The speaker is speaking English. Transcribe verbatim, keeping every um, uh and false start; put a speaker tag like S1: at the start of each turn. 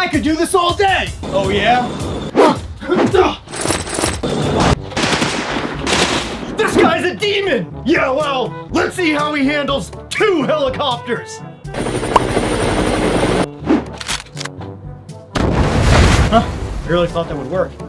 S1: I could do this all day!
S2: Oh yeah?
S1: This guy's a demon! Yeah, well, let's see how he handles two helicopters! Huh? I really thought that would work.